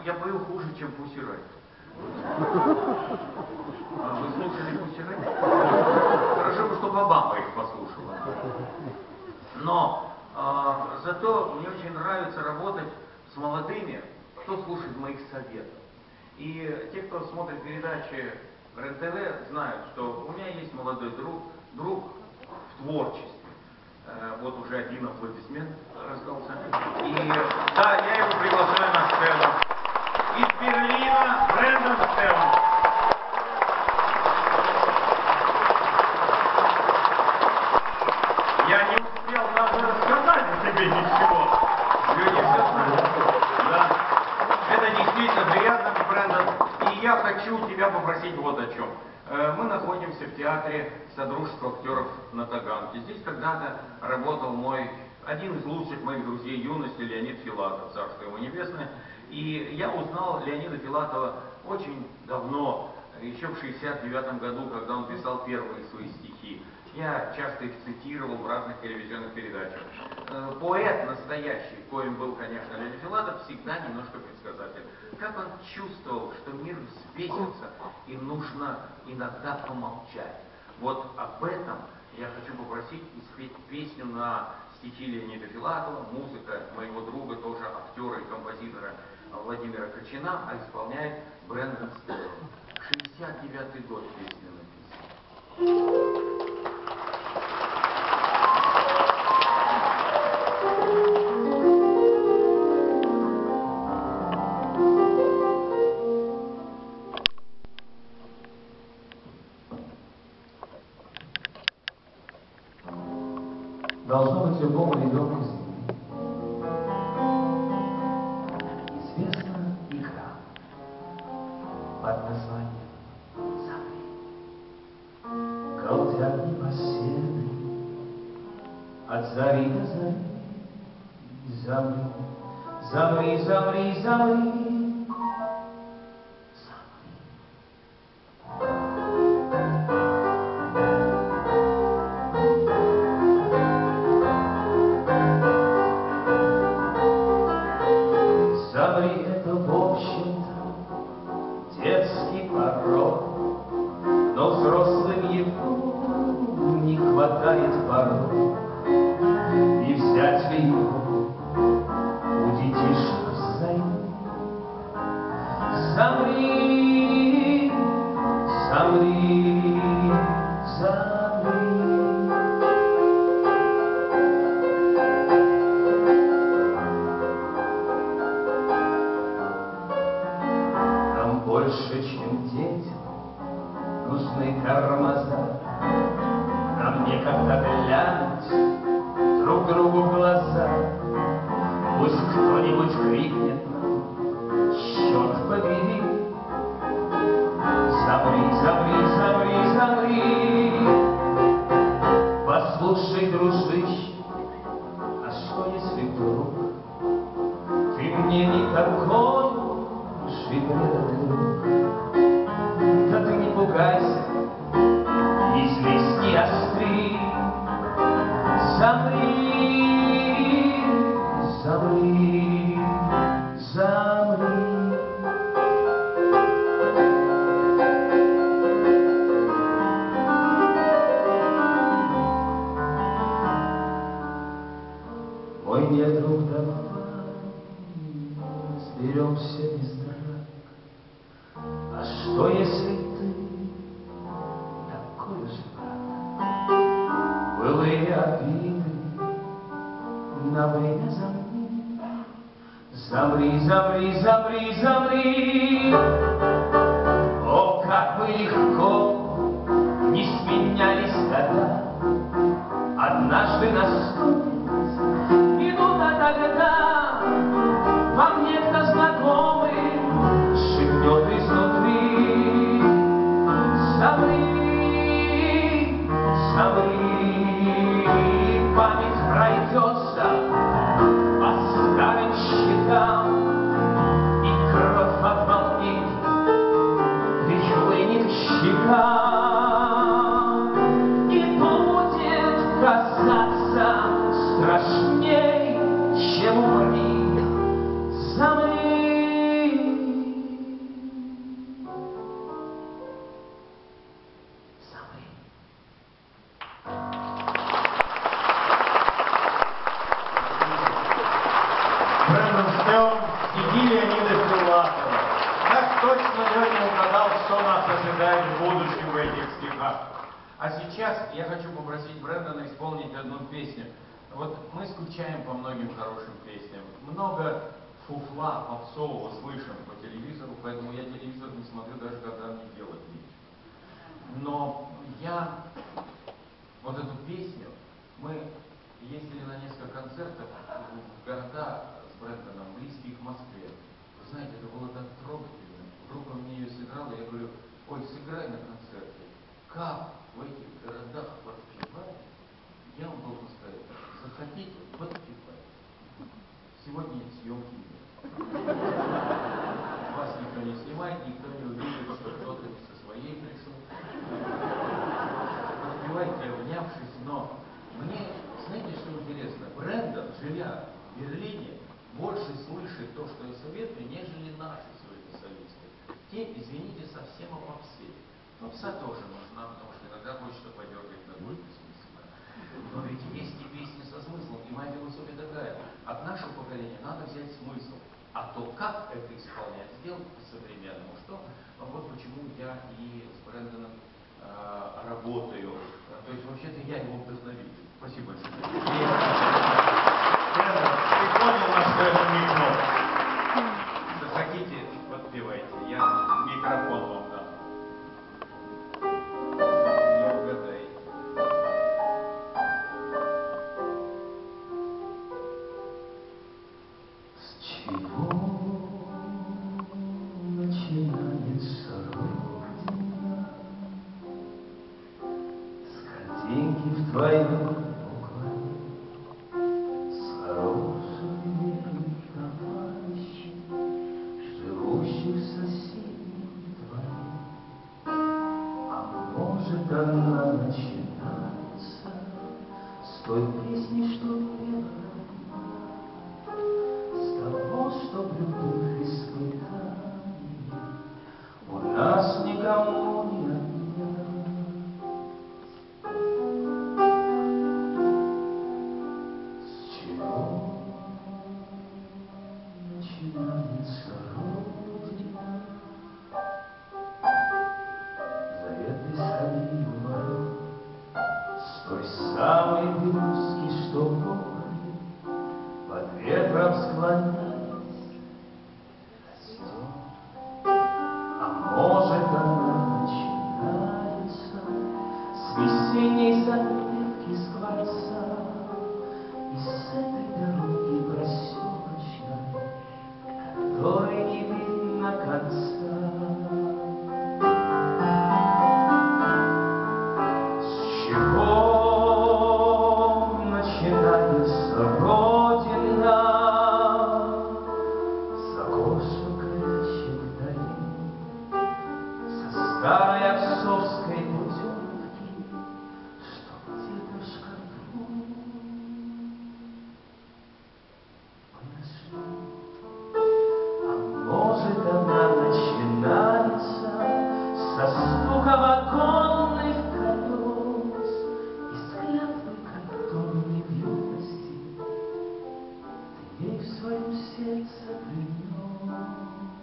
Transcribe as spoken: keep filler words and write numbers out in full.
я пою хуже, чем Пусси Райт. А вы слушали Пусси Райт? Хорошо бы, чтобы Обама их послушала. Но а, зато мне очень нравится работать с молодыми, кто слушает моих советов. И те, кто смотрит передачи РЕН-ТВ, знают, что у меня есть молодой друг, друг в творчестве. Вот уже один аплодисмент раздался. И да, я его приглашаю на сцену. Из Берлина Брэндон Стэллон. Я не успел даже рассказать о тебе ничего. Люди все знают. Да. Это действительно приятно, Брэндон. И я хочу тебя попросить вот о чем. Мы находимся в театре Содружества актеров на Таганке. Здесь когда-то работал мой, один из лучших моих друзей юности, Леонид Филатов, царство его небесное. И я узнал Леонида Филатова очень давно, еще в шестьдесят девятом году, когда он писал первые свои стихи. Я часто их цитировал в разных телевизионных передачах. Поэт настоящий, коим был, конечно, Леонид Филатов, всегда немножко предсказатель. Как он чувствовал, что мир взбесится, и нужно иногда помолчать. Вот об этом я хочу попросить и спеть песню на стихи Леонида Филатова, музыка моего друга, тоже актера и композитора Владимира Кочина, а исполняет Брэндон Стэллон. шестьдесят девятый год песня написана. Должно быть любому ребенку земли известна игра под названием «Замри». Галдят непоседы от зари до зари. Замри, замри, замри, замри. Замри, это, в общем-то, детский порог, но взрослым его не хватает порой. И взять ли его у детишек взаймы? Замри, замри, замри. Больше, чем детям, нужны тормоза. Нам некогда глянуть друг другу в глаза. Пусть кто-нибудь крикнет нам: черт побери! Замри, замри, замри, замри. Послушай, дружище, а что если вдруг ты мне не такой и преданный друг? Да ты не пугайся, не злись, не остри. Замри, замри, замри. Мой недруг, давай разберемся без драк. А что, если ты такой же брат? Былые обиды на время замри. Замри, замри, замри, замри. О, как бы легко не сменялись года. Однажды наступит минута тогда, во мне кто знакомый шепнет изнутри. Замри, замри, память пройдется по старым счетам, и кровь от волнений прихлынет к щекам, и будет казаться Все, стихи Леонида Филатова. Так точно Леня угадал, что нас ожидает в будущем в этих стихах. А сейчас я хочу попросить Брэндона исполнить одну песню. Вот мы скучаем по многим хорошим песням. Много фуфла попсового слышим по телевизору, поэтому я телевизор не смотрю даже когда мне делать нечего. Но я вот эту песню, мы ездили на несколько концертов в города с Брэндоном, близкие к Москве. Вы знаете, это было так трогательно. Вдруг он мне ее сыграл, и я говорю: ой, сыграй на концерте. Как в этих городах подпевать? Я вам должен сказать, захотите, подпевать. Сегодня съемки нет. Вас никто не снимает, никто не увидит, что кто-то со своей пришел. Подпевайте, обнявшись, но мне, знаете, что интересно? Брэндон, живя в Берлине, больше слышит то, что я советую, нежели наши сегодня солисты. Те, извините, совсем о попсе. Попса тоже нужна, потому что иногда хочется подергать ногой бессмысленно. Но ведь есть и песни со смыслом, и моя философия такая: от нашего поколения надо взять смысл, а то, как это исполнять, сделать по-современному, что вот почему я и с Брэндоном э, работаю. То есть вообще-то я его вдохновитель. Спасибо большое. Брэндон, ты понял, на что я намекнул? Захотите, подпевайте. Я микрофон вам дам. Не угадай. С чего начинается родина? С картинки в твоем углу, с хороших верных товарищей, живущих в соседнем дворе. А может, она начинается с той песни, что пела того, что в любых испытаний у нас никому не отнять. С чего начинается родина? Заветный сходи в ворот, с той самой блузки, что море под ветром склоняясь растет. А может, она начинается с весенней запевки скворца и с этой дороги проселочной, которой не видно конца. С чего начинается родина? С окошек горящих долин, со старой отцовской путевки, что где-то в шкафу мы нашли. А может, она начинается со стука вагонных колес и с клятвы, которой в юности ты ей в своем сердце принес.